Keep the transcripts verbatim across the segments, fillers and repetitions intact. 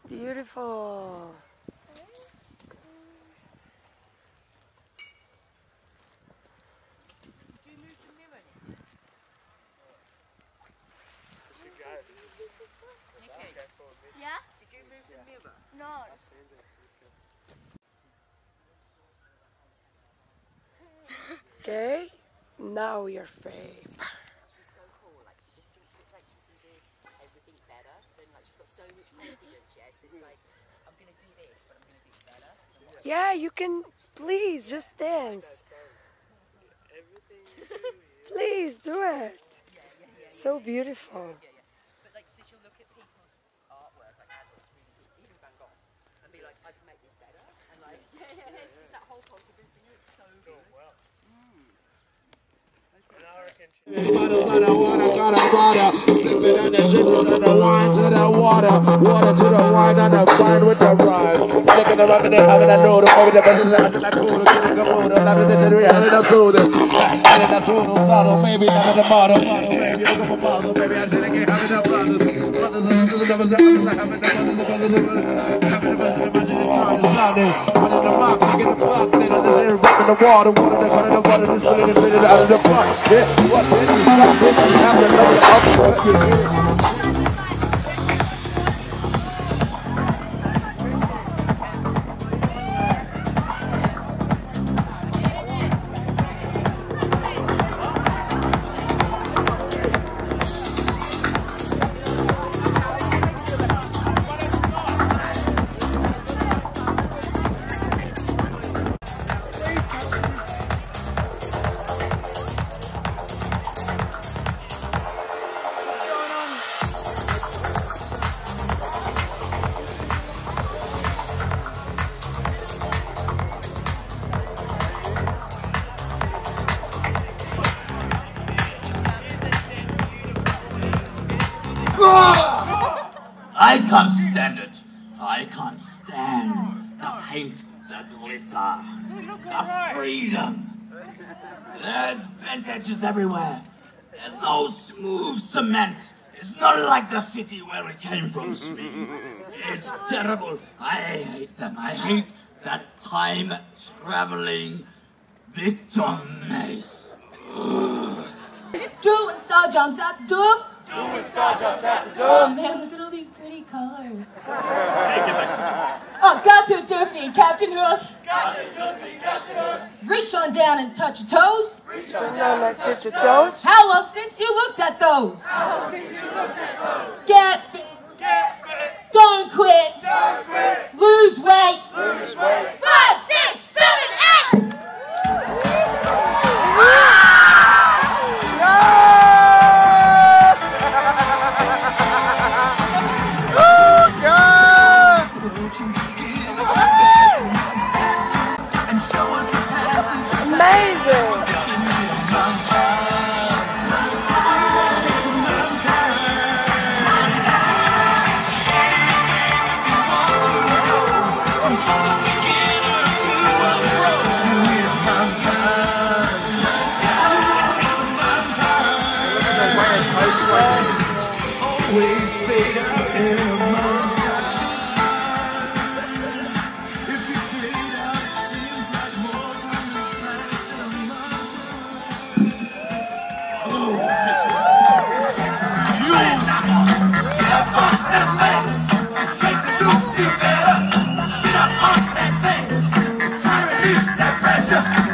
Beautiful. Yeah? Did you move the mirror? No. Okay, now your fame. She's so cool, like she just thinks it, like she can do everything better. Then like she's got so much confidence, yes. It's like, I'm gonna do this, but I'm gonna do it better. Yeah, you can, please, just dance. Please, do it. So beautiful. But like, so she'll look at people's artwork, like adults, really, even Van Gogh, and be like, I can make this better. And like, yeah, yeah, it's just that whole confidence in you. It's so good. Bottles of the water, got a water. Sipping on the sugar to the wine to the water. Water to the wine and the wine with the rhyme. Sticking them up in there, having a noodle. Maybe the best is after like cool. Getting a mood. Not that they should be having a soda. Getting a soda, bottle. Maybe not in the bottle. Bottle, maybe look up a bottle. Maybe I shouldn't get having a brothers. Brothers and sisters, brothers and sisters, having the brothers and brothers and brothers. Having the brothers and brothers and brothers. Put in the box, get the block. Nigga, this here, ripping the water. Water, they put in the water. This really, this really out of the box. Yeah, what? I can't stand it. I can't stand the paint, the glitter, the freedom. There's bent edges everywhere. There's no smooth cement. It's not like the city where we came from, Sweden. It's terrible. I hate them. I hate that time-traveling Victor Mace. Do and star jumps out the doof. Do and star jumps out the Oh door. man, look at all these pretty colors. Oh, got to doofy, Captain Hook. Got to doofy, Captain Hook. Reach on down and touch your toes. Reach on No, not touch your toes. How long since you looked at those? How long since you looked at those? Get fit. Get fit. Don't quit. Don't quit. Lose weight. Lose weight. Five, six, seven, eight. Amazing. Always fade out in a mountain. If you fade out, it seems like more time has passed in a mountain. Oh, you get up and play. Shake the doof, you better get up on that thing. Try to release that pressure.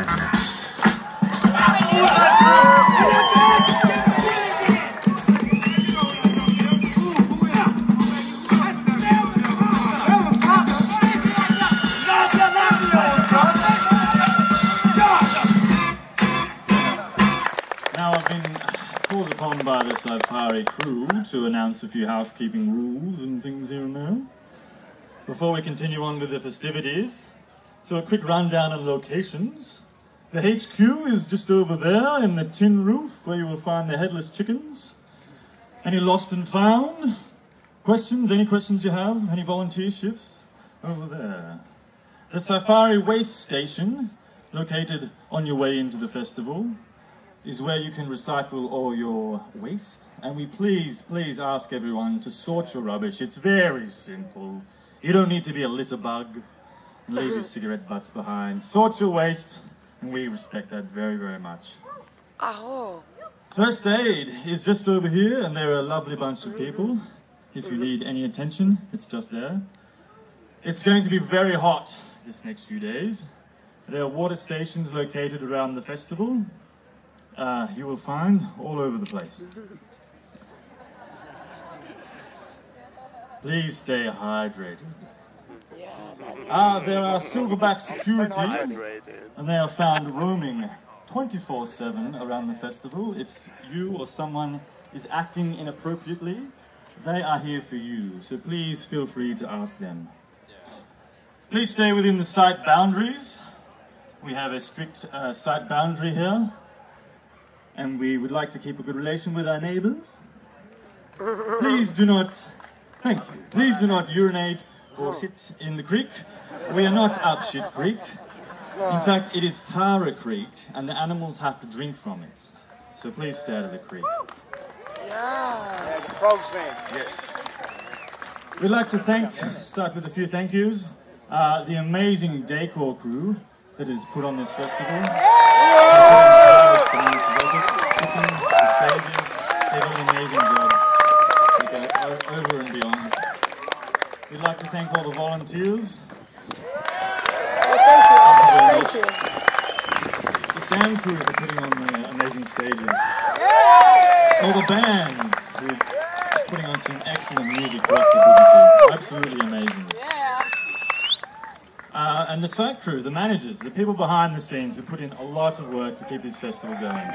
Now I've been called upon by the psyfari crew to announce a few housekeeping rules and things here and there before we continue on with the festivities. So a quick rundown of locations. The H Q is just over there in the tin roof where you will find the headless chickens. Any lost and found? Questions? Any questions you have? Any volunteer shifts? Over there. The Psyfari Waste Station, located on your way into the festival, is where you can recycle all your waste. And we please, please ask everyone to sort your rubbish. It's very simple. You don't need to be a litter bug and leave your cigarette butts behind. Sort your waste, and we respect that very, very much. Aho. First aid is just over here, and they're a lovely bunch of people. If you need any attention, it's just there. It's going to be very hot this next few days. There are water stations located around the festival. Uh, you will find all over the place. Please stay hydrated. Ah, there are silverback security, and they are found roaming twenty-four seven around the festival. If you or someone is acting inappropriately, they are here for you, so please feel free to ask them. Please stay within the site boundaries. We have a strict uh, site boundary here, and we would like to keep a good relation with our neighbours. Please do not, thank you, please do not urinate or shit in the creek. We are not up shit creek. In fact, it is Tara Creek, and the animals have to drink from it. So please stay out of the creek. Yeah. The frogs, man. Yes. We'd like to thank, start with a few thank yous, uh, the amazing decor crew that has put on this festival. The stages, they do an amazing job. They go over and beyond. We'd like to thank all the volunteers. Thank you. The sound crew for putting on the amazing stages. All the bands who are putting on some excellent music for us to listen to. Absolutely amazing. Uh, and the site crew, the managers, the people behind the scenes who put in a lot of work to keep this festival going.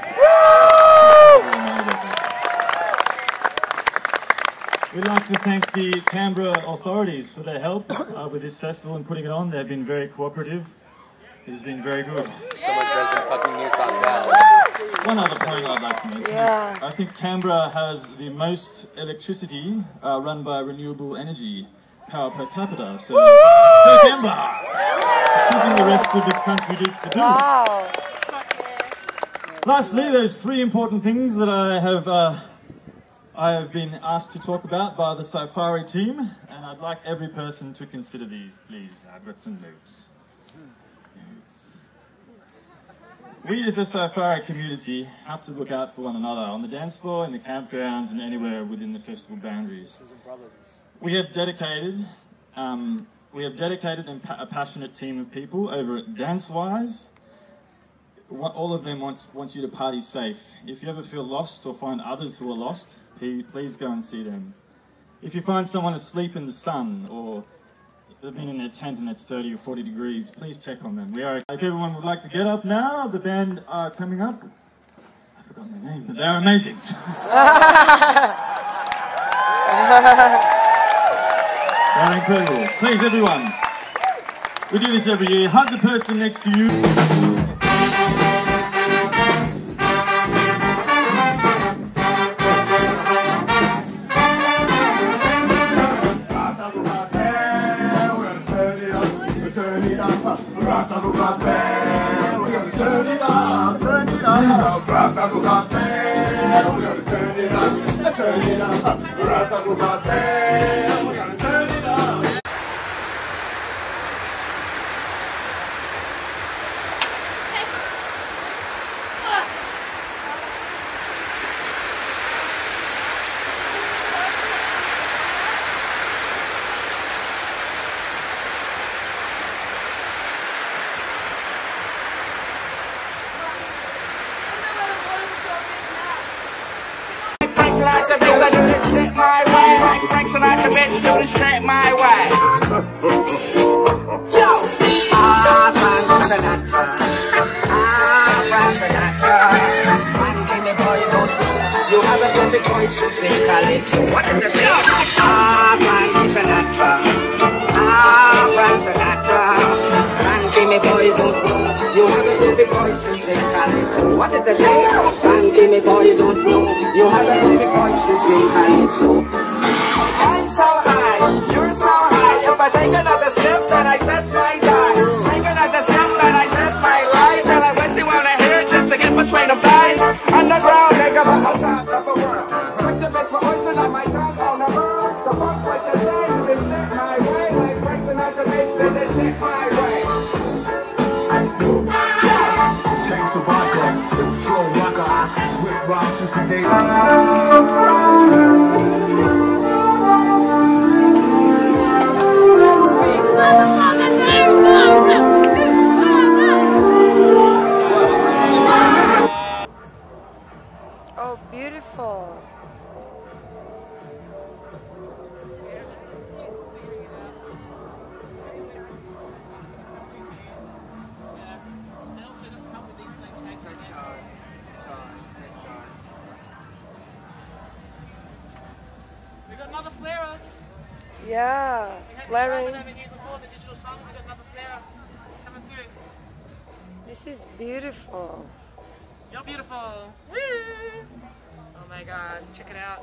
We'd like to thank the Canberra authorities for their help uh, with this festival and putting it on. They've been very cooperative. It has been very good. So much better than fucking New South Wales. One other point I'd like to mention Yeah. is I think Canberra has the most electricity uh, run by renewable energy power per capita. So, go Canberra! Something the rest of this country needs to do. Wow. Lastly, there's three important things that I have uh, I have been asked to talk about by the psyfari team, and I'd like every person to consider these, please. I've got some notes. Notes. We as a psyfari community have to look out for one another on the dance floor, in the campgrounds, and anywhere within the festival boundaries. We have dedicated, um, we have dedicated and pa a passionate team of people over at Dancewise. All of them wants, wants you to party safe. If you ever feel lost or find others who are lost, please go and see them. If you find someone asleep in the sun or they've been in their tent and it's thirty or forty degrees, please check on them. We are. If everyone would like to get up now, the band are coming up. I've forgotten their name, but they're amazing. They're incredible. Please, everyone. We do this every year. Hug the person next to you. Rasta go gospel, we're gonna turn it up, turn it up. Rasta go gospel, we're gonna turn it up, turn it up. Rasta go gospel, we're gonna turn it up. Sinatra, bitch, I do this shit my way. Like Frank Sinatra, bitch, do this shit my way. Joe! Ah, Frank Sinatra. Ah, Frank Sinatra. Frankie, me boy, don't you? You have a perfect voice to sing calypso. What did they say? Ah, Frankie Sinatra. Ah, Frank Sinatra. Frankie, me boy, don't you? You have a perfect voice to sing calypso. What did they say? Frankie, me boy, don't know. You have a perfect voice to sing calypso. I'm so high, you're so high. If I take another step, then I test my die. Take another step, then I test my life. And I wish you wanna hear just to get between them thighs. Underground, think about my top of the world. Took the bitch for poison on my tongue on the world. So fuck what you say, this shit my way. Like Oh, beautiful. We got another flarer. Yeah, We had flaring. the shaman over here before, the digital shaman. We got another flarer coming through. This is beautiful. You're beautiful. Woo! Oh my god, check it out.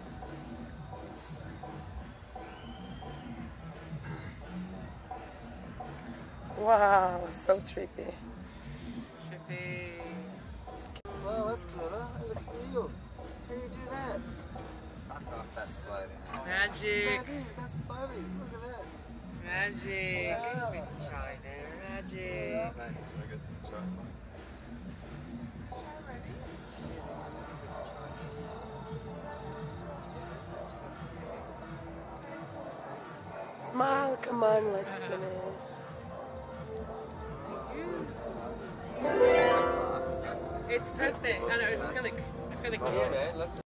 Wow, so trippy. Trippy. Well, that's clever. It looks real. How do you do that? Fuck off, that's floating. Magic. That is, that's funny. Look at that. Magic. Wow. Try there, magic. I guess I'm trying. Smile, come on, let's finish. It's perfect. I know, it's acrylic. Acrylic. Okay, let's